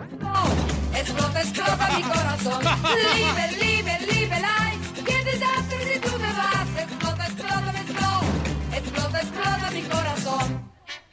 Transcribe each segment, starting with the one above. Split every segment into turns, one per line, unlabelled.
Explota, explota mi corazón. Liebe, liebe, liebe, life. Qué desastre si tú te vas. Explota, explota, me explota. Explota, explota mi corazón.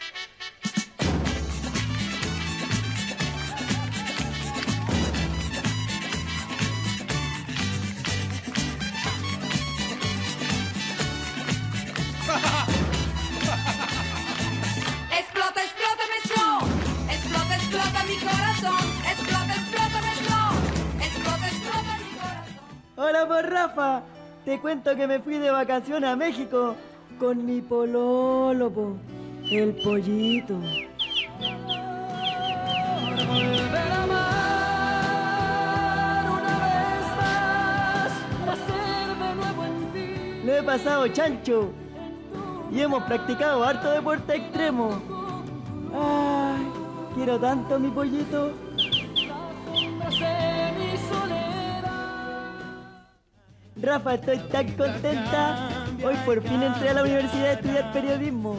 Explota, explota, me explota. Explota, explota mi corazón. Explota, explota, me explota. Explota, explota mi corazón.
Hola, pues Rafa. Te cuento que me fui de vacación a México con mi pololo, po, el pollito. Volver a amar una vez más, nacer de nuevo en ti. Lo he pasado chancho y hemos practicado harto deporte extremo. Ay, quiero tanto a mi pollito. Rafa, estoy tan contenta. Hoy por fin entré a la universidad a estudiar periodismo.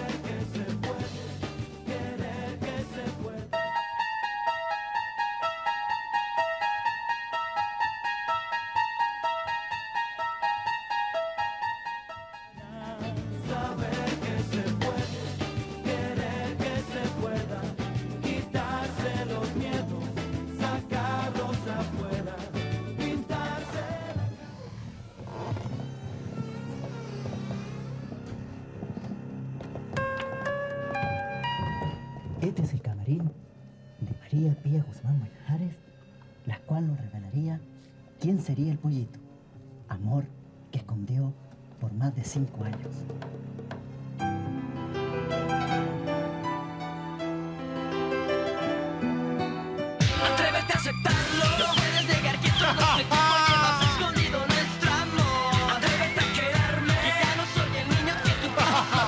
Este es el camarín de María Pía Guzmán Manjares, la cual nos revelaría quién sería el pollito. Amor que escondió por más de 5 años.
Atrévete a aceptarlo, no puedes negar que todo este tiempo llevas escondido nuestro amor. Atrévete a quererme, que ya no soy el niño que tú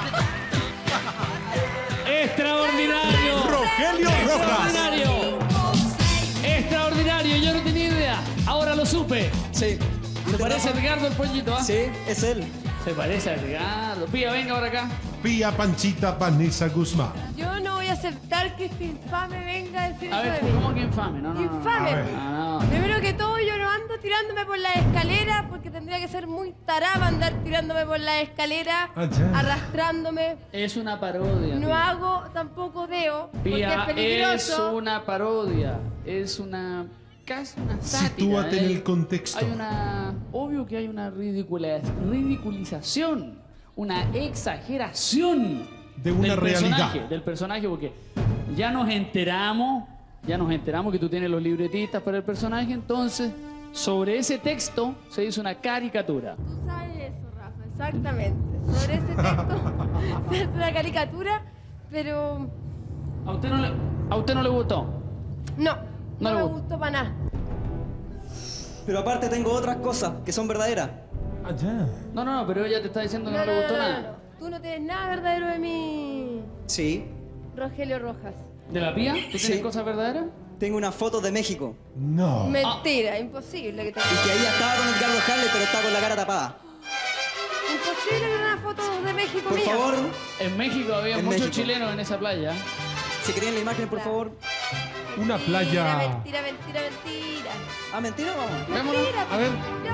¡Extraordinario!
¡Rogelio Rojas!
¡Extraordinario! ¡Extraordinario! Yo no tenía idea. Ahora lo supe.
Sí.
¿Te parece a Edgardo el pollito, ah?
Sí, es él.
Se parece a Edgardo. Pía, venga ahora acá.
Pía Panchita Vanessa Guzmán.
Yo no voy a aceptar que este infame venga a decir
A
eso
ver,
de mí.
¿cómo que infame? No, no, no.
Infame.
A ver.
Ah, no.
Primero que todo, yo no ando tirándome por la escalera porque tendría que ser muy taraba andar tirándome por la escalera,
Ah, ya.
arrastrándome.
Es una parodia.
No
Pía.
hago tampoco deo porque
Pía,
es peligroso.
es una parodia. Es una... casi una sátira.
Sitúate en el contexto.
Hay una... Obvio que hay una ridiculización. Una exageración.
De una realidad.
Del personaje, porque ya nos enteramos que tú tienes los libretistas para el personaje, entonces sobre ese texto se hizo una caricatura.
Tú sabes eso, Rafa, exactamente. Sobre ese texto se hace una caricatura, pero
¿A usted no le gustó?
no,
No
no
le
me
gusta.
gustó para nada.
Pero aparte tengo otras cosas que son verdaderas.
Ah, ya.
No, pero ella te está diciendo que no, le gustó nada.
Tú no tienes nada verdadero de mí,
Sí.
Rogelio Rojas.
¿De la Pía? ¿Tú
Sí.
tienes cosas verdaderas?
Tengo una foto de México.
No.
Mentira, imposible que te...
Y que ahí estaba con Edgardo Harley, pero está con la cara tapada.
Imposible que una foto de México
Por
mía.
favor,
En México había
En
muchos
México.
chilenos en esa playa.
si querían la imagen, por favor.
Una
Mentira,
playa.
mentira, mentira, mentira.
Ah, ¿mentira? Vamos.
Vémonos.
Mentira.
A ver.
Ya.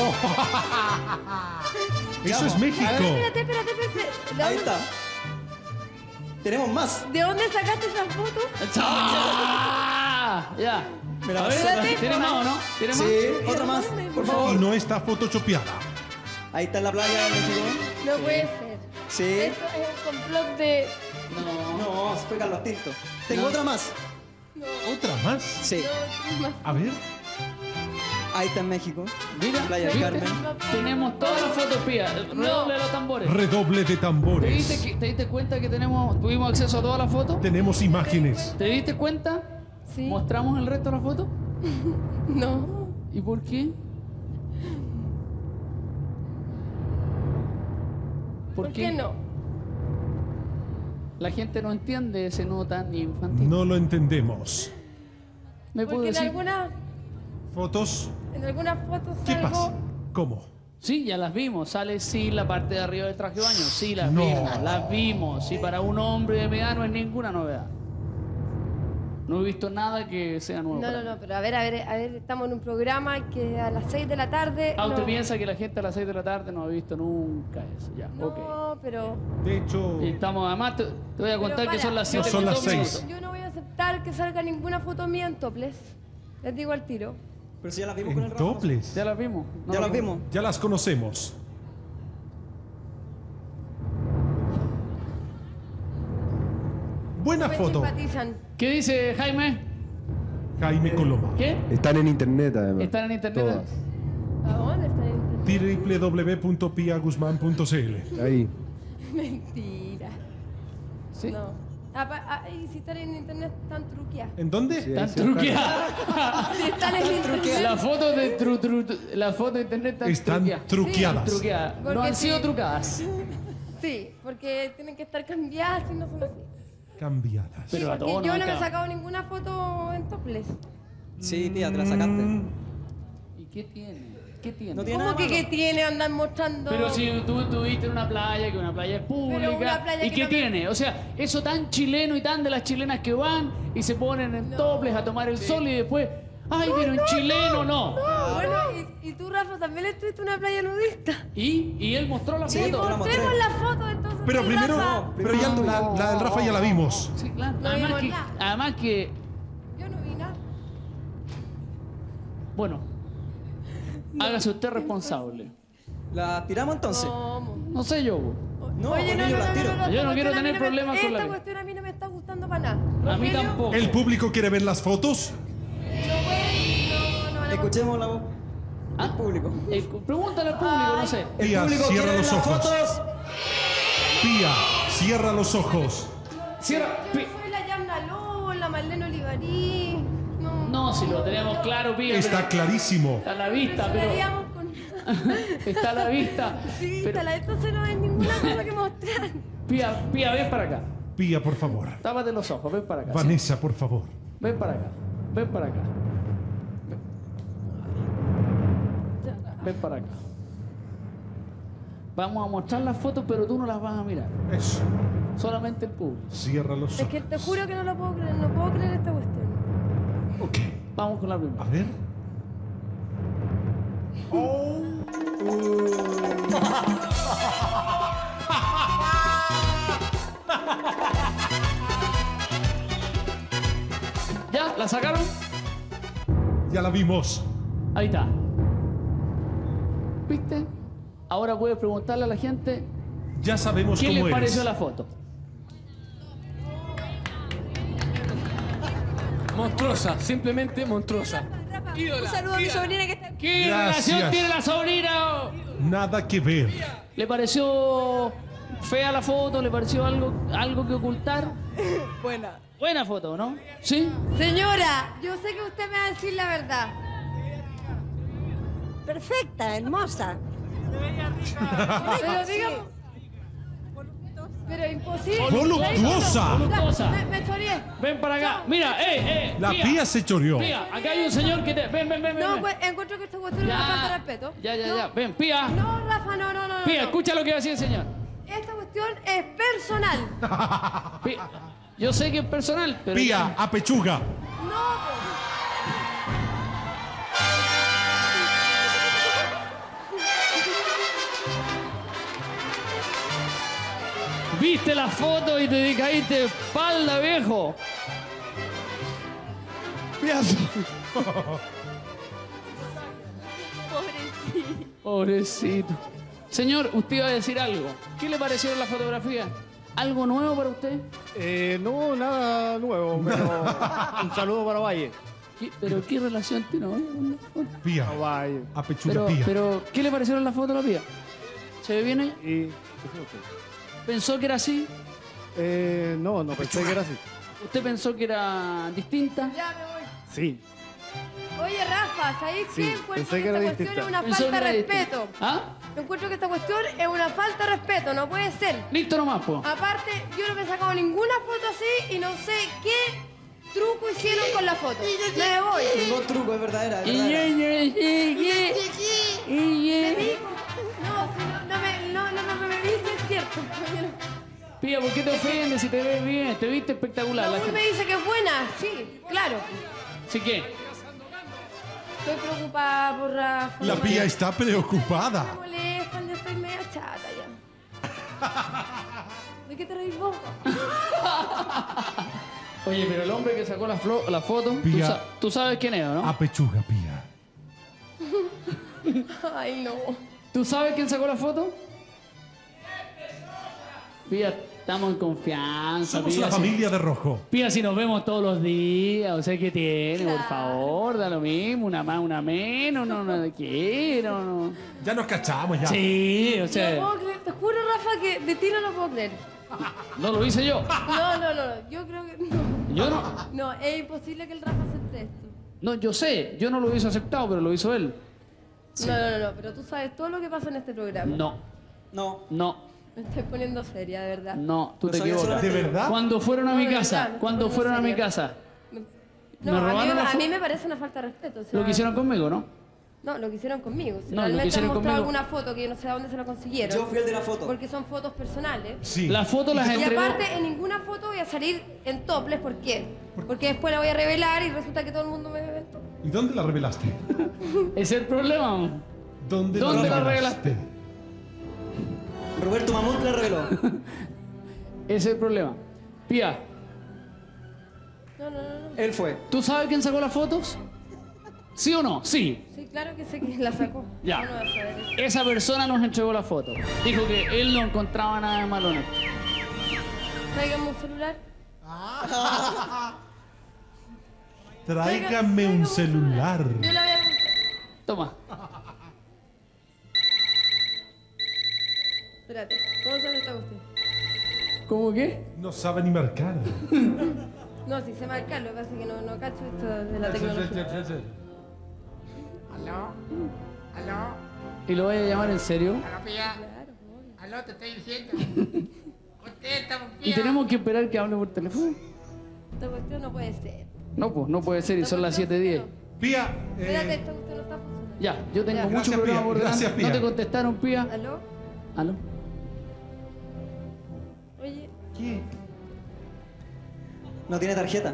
Eso es México.
Espérate. ¿De
Ahí
dónde-
está. Tenemos más.
¿De dónde sacaste esa foto?
¡Ah! Ya.
Me la
A ver,
pasé.
¿tienes más o no? ¿Tienes más?
Sí, otra más, por
Y
favor.
no está photoshopeada.
Ahí está la playa de México.
No puede ser.
Sí.
Esto es un complot de...
No.
No, fue Carlos Tinto. Tengo
No.
otra más.
¿Otra más?
Sí.
No,
A ver.
Ahí está en México.
Mira,
Playa del
¿viste?
Carmen.
Tenemos todas las fotos, Pía. Redoble los tambores.
Redoble de
¿Te
tambores.
diste cuenta que tuvimos acceso a todas las fotos?
Tenemos imágenes.
¿Te diste cuenta?
Sí.
¿Mostramos el resto de las fotos?
No.
¿Y por qué?
¿Por qué no?
La gente no entiende ese no tan infantil.
No lo entendemos.
¿Me puedo
Porque en
decir?
¿Fotos?
algunas fotos
¿Qué
salgo...
pasa? ¿Cómo?
Sí, ya las vimos. Sale sí la parte de arriba del traje de baño. Sí, las
No.
vimos. Las vimos. Sí, para un hombre de mi edad no es ninguna novedad. No he visto nada que sea nuevo.
No, pero a ver, estamos en un programa que a las 6 de la tarde...
Ah, ¿usted
no-
piensa que la gente a las 6 de la tarde no ha visto nunca eso? Ya,
No,
ok.
pero...
De hecho,
Y estamos, además, te voy a contar
Pero
que
para,
son las
no
7
son
con
las
dos
6.
minutos.
Yo no voy a aceptar que salga ninguna foto mía en topless. Les digo al tiro.
Pero si ya las vimos con el
en
Rafa.
toples.
¿Ya las vimos? No,
Ya las vimos.
Ya las conocemos. Buena
Me
foto.
simpatizan.
¿Qué dice Jaime?
Jaime Coloma.
¿Qué?
Están en internet además.
¿Están en internet?
Todas.
¿A dónde está el internet?
www.piaguzman.cl.
Ahí.
Mentira.
¿Sí?
No. Y si están en internet, están truqueadas.
¿En dónde?
Sí.
Están
Sí,
truqueadas.
Si están en internet.
Las fotos de la foto de internet están
Están truqueadas.
truqueadas. No
Porque
han sido
sí.
trucadas.
Sí, porque tienen que estar cambiadas y no son así.
Cambiadas.
Pero a
Porque
todos
yo
nos
no me he
acaba.
sacado ninguna foto en topless.
Sí, tía, te la sacaste.
¿Y qué tiene? ¿Qué tiene?
No tiene
¿Cómo
nada
que
malo.
qué tiene? Andan mostrando.
Pero si tú estuviste en una playa, que una playa es pública,
una playa
¿y
que
qué
no-
tiene? O sea, eso tan chileno y tan de las chilenas que van y se ponen en toples a tomar el sol y después, ¡ay, pero en chileno no!
Bueno, y tú, Rafa, también estuviste en una playa nudista.
Y él mostró la
Sí,
foto.
yo la mostré.
Mostremos la foto entonces.
Pero
sí,
primero,
Rafa.
pero ya la del Rafa ya la vimos.
Sí, claro.
No
Además
vimos
que,
nada.
además que,
Yo no vi nada.
bueno, hágase usted responsable.
¿La tiramos entonces?
¿Cómo?
No sé yo.
No,
Oye,
porque yo las tiro.
esta
Yo no quiero
cuestión a mí
tener
no me-
problemas con la
Esta
vida.
cuestión a mí no me está gustando para nada.
A mí
Rogelio,
tampoco.
¿El público quiere ver las fotos?
No,
Escuchemos la voz
¿Ah?
del público.
Pregúntale al público, no sé.
El
Tía,
público
cierra
quiere
los
las
ojos.
fotos.
Pía, cierra los ojos.
Cierra.
Yo soy la Yamna Lobo, la Marlene Olivarí. No.
No, si lo tenemos claro, Pía.
Está clarísimo.
Está a la vista,
Pero
pero.
haríamos con...
Está a la vista.
Sí,
pero,
entonces no hay ninguna cosa que mostrar.
Pía, ven para acá.
Pía, por favor.
Tápate los ojos, ven para acá. ¿sí?
Vanessa, por favor.
Ven para acá. Ven para acá. Ven para acá. Vamos a mostrar las fotos, pero tú no las vas a mirar.
Eso.
Solamente el público.
Cierra los
Es
ojos.
que te juro que no lo puedo creer, no puedo creer esta cuestión.
Ok.
Vamos con la
A
primera.
ver.
¿Ya? ¿La sacaron?
Ya la vimos.
Ahí está. ¿Viste? Ahora puedes preguntarle a la gente
Ya sabemos
qué
cómo
les
eres.
pareció la foto.
Monstruosa, simplemente monstruosa.
Un saludo a mi sobrina que está...
¿Qué
Gracias.
relación tiene la sobrina?
Nada que ver.
¿Le pareció fea la foto? ¿Le pareció algo que ocultar?
Buena.
Buena foto, ¿no? ¿Sí?
Señora, yo sé que usted me va a decir la verdad.
Perfecta, hermosa.
Pero digamos... Pero imposible.
¡Voluptuosa!
Voluptuosa.
Me choreé.
Ven para acá. Mira,
La Pía se choreó.
Pía, acá hay un señor que te... Ven.
No,
ven.
pues, encuentro que esta cuestión es una falta de respeto.
Ya. Ven, Pía.
No, Rafa, no.
Pía,
no.
escucha lo que va a decir el señor.
Esta cuestión es personal.
Pía, yo sé que es personal, pero...
Pía, a pechuga.
No,
Viste la foto y te caíste de espalda, viejo. Pobrecito. Señor, usted iba a decir algo. ¿Qué le pareció la fotografía? ¿Algo nuevo para usted?
No, nada nuevo, pero un saludo para Valle.
¿Pero qué relación tiene con la foto?
Pía,
A Valle.
a pechuga Pía.
Pero, ¿qué le pareció la foto a la pía? ¿Se ve bien ahí?
¿Y qué fue usted?
¿Pensó que era así?
No pensé que era así.
¿Usted pensó que era distinta?
ya me voy.
Sí.
Oye, Rafa, ¿sabéis
Sí,
qué? Encuentro
pensé
que
que
esta
era
cuestión
distinta.
es una
Pensó
falta
que
de
era
respeto.
distinta. ¿Ah?
Encuentro que esta cuestión es una falta de respeto, no puede ser.
Listo nomás, po.
Aparte, yo no me he sacado ninguna foto así y no sé qué truco hicieron con la foto. Me voy.
Ningún truco, es verdadera. Es
Y
verdadera.
Me vi. No, si no me viste, es cierto.
Pía, ¿por qué te ofendes si te ves bien? Te viste espectacular. La
Raúl
gente-
me dice que es buena, sí, claro.
¿Sí qué?
Estoy preocupada por Rafa.
La Pía está preocupada.
Me molestan, ya estoy media chata ya. ¿De qué te reís vos?
Oye, pero el hombre que sacó la foto,
Pía.
tú sabes quién es, ¿no?
Apechuga, Pía.
Ay, no.
¿Tú sabes quién sacó la foto? Pía, estamos en confianza.
Somos
Pía,
la familia de Rojo.
Pía, si nos vemos todos los días, o sea, ¿qué tiene? Por favor, da lo mismo, una más, una menos, no quiero, no.
Ya nos cachamos, ya.
Sí, o
No
sea,
puedo creer, te juro, Rafa, que de ti no lo puedo creer.
no lo hice yo.
No, yo creo que no.
Yo no.
No, es imposible que el Rafa acepte esto.
No, yo sé, yo no lo hubiese aceptado, pero lo hizo él.
No, pero tú sabes todo lo que pasa en este programa.
No,
Me estoy poniendo seria, de verdad.
no, tú
No
te
sabía
equivocas.
¿De verdad?
Cuando fueron a
No,
mi
de
casa,
verdad, me
cuando
estoy
fueron a mi
poniendo
casa,
No,
¿Me
a
robaron la
a
foto?
mí me parece una falta de respeto. O sea,
lo que hicieron conmigo, ¿no?
No, lo que hicieron conmigo. Si
No, lo que
realmente
hicieron
han mostrado
conmigo-
alguna foto que yo no sé a dónde se la consiguieron.
Yo fui el de la foto.
Porque son fotos personales.
Sí.
La foto las
Y
entregó.
aparte, en ninguna foto voy a salir en topless. ¿Por qué? Porque después la voy a revelar y resulta que todo el mundo me ve en topless.
¿Y dónde la revelaste?
Ese es el problema.
¿Dónde
la
la
revelaste?
Roberto Mamut la reveló.
Ese es el problema. Pía,
No.
Él fue.
¿tú sabes quién sacó las fotos? ¿Sí o no? Sí.
Sí, claro que sé que la sacó.
Ya.
¿Cómo no vas a saber eso?
Esa persona nos entregó la foto. Dijo que él no encontraba nada de malo en esto.
Tráigame un celular.
Tráigame un celular.
Yo la voy a buscar.
Toma.
Espérate. ¿Cómo se hace esta cuestión?
¿Cómo qué?
No sabe ni marcar.
No, si sé marcar, lo que pasa es que no cacho esto de la tecnología.
¿Aló?
¿Y lo voy a llamar en serio?
¿Aló, Pía? ¿Aló, te estoy diciendo? Contesta,
¿Y
Pía.
tenemos que esperar que hable por teléfono?
Esta cuestión no puede ser.
No, pues no puede ser y son las 7:10.
Pía,
Espérate, esta cuestión no está funcionando.
Ya, yo tengo
Ya.
mucho
Gracias,
programa
Pía.
por delante.
Gracias, Pía.
¿No te contestaron, Pía?
¿Aló?
¿Aló?
Oye,
¿qué?
No tiene tarjeta.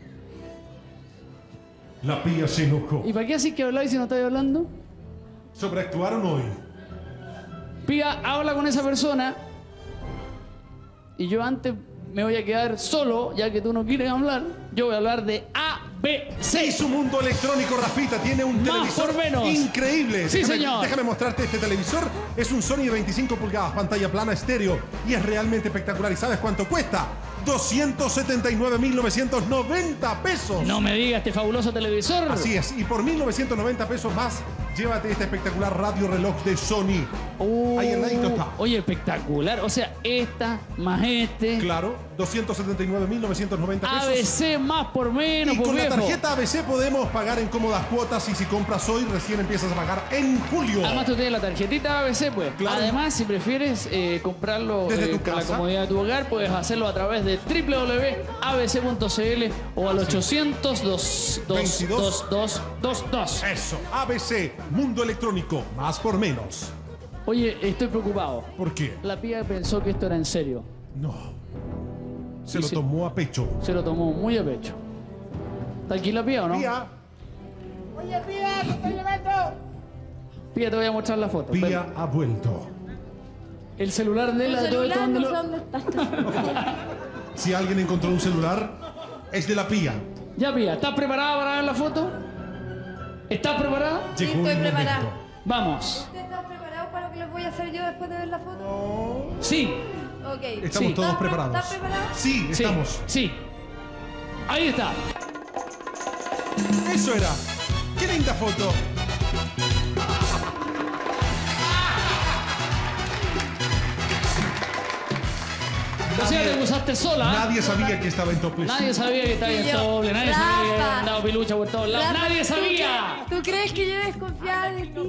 La Pía se enojó.
¿Y para qué así que habláis si no estáis hablando?
Sobreactuaron hoy.
Pía, habla con esa persona. Y yo antes me voy a quedar solo, ya que tú no quieres hablar. Yo voy a hablar de ABC.
Y su mundo electrónico, Rafita, tiene un
Más
televisor
por menos.
increíble.
Sí, señor.
Déjame mostrarte este televisor. Es un Sony de 25 pulgadas, pantalla plana, estéreo. Y es realmente espectacular. ¿Y sabes cuánto cuesta? 279.990 pesos.
No me digas este fabuloso televisor.
Así es. Y por 1.990 pesos más, llévate este espectacular radio reloj de Sony. Ahí al ladito está.
Oye, espectacular. O sea, esta más este.
Claro, 279.990 pesos.
ABC más por menos,
Y
por
con la
viejo.
tarjeta ABC podemos pagar en cómodas cuotas y si compras hoy recién empiezas a pagar en julio.
Además tú tienes la tarjetita ABC, pues.
Claro.
Además, si prefieres comprarlo
Desde tu
con la
casa.
comodidad de tu hogar, puedes hacerlo a través de www.abc.cl o al 800-222222.
Eso, ABC, mundo electrónico, más por menos.
Oye, estoy preocupado.
¿Por qué?
La Pía pensó que esto era en serio.
No. Se
Y
lo tomó a pecho.
Se lo tomó muy a pecho. ¿Está aquí la Pía o no?
Pía,
Oye, Pía, te estoy llamando.
Pía, te voy a mostrar la foto.
Pía
Ven.
ha vuelto.
El celular de
el
la de todo esto,
celular no
¿dónde
sé
lo-
dónde está.
Si alguien encontró un celular, es de la Pía.
Ya, Pía, ¿estás preparada para ver la foto? ¿Estás preparada?
Sí,
Llegó
estoy
el
preparada.
momento.
Vamos.
¿Ustedes están preparados para lo que les voy a hacer yo después de ver la foto?
Sí.
Ok.
Estamos
Sí.
todos
¿Estás
preparados.
preparado?
Sí,
Sí,
estamos.
Sí. Ahí está.
Eso era. ¡Qué linda foto!
O sea, te usaste sola. ¿eh?
Nadie sabía que estaba en topless.
Nadie sabía que estaba en
Y yo,
doble, nadie sabía que
Rafa.
había andado pilucha por todos lados.
Rafa,
¡Nadie
¿tú
sabía!
¿Tú crees que yo desconfiaba de ti?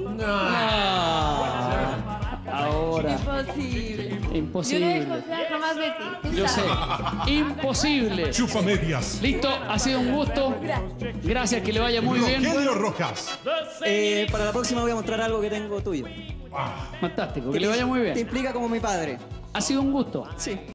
Ahora.
Imposible. Yo no
Imposible.
desconfiaba jamás de ti. Tú
Yo sé.
sabes.
Imposible.
Chupa medias.
Listo, ha sido un gusto. Gracias, que le vaya muy bien.
Rogelio Rojas.
Para la próxima voy a mostrar algo que tengo tuyo.
Fantástico, que le vaya muy
Te
bien.
implica como mi padre.
Ha sido un gusto.
Sí.